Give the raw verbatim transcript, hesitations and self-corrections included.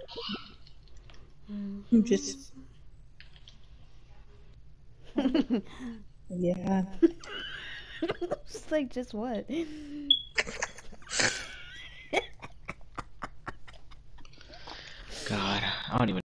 I'm just yeah. It's like, just what? God, I don't even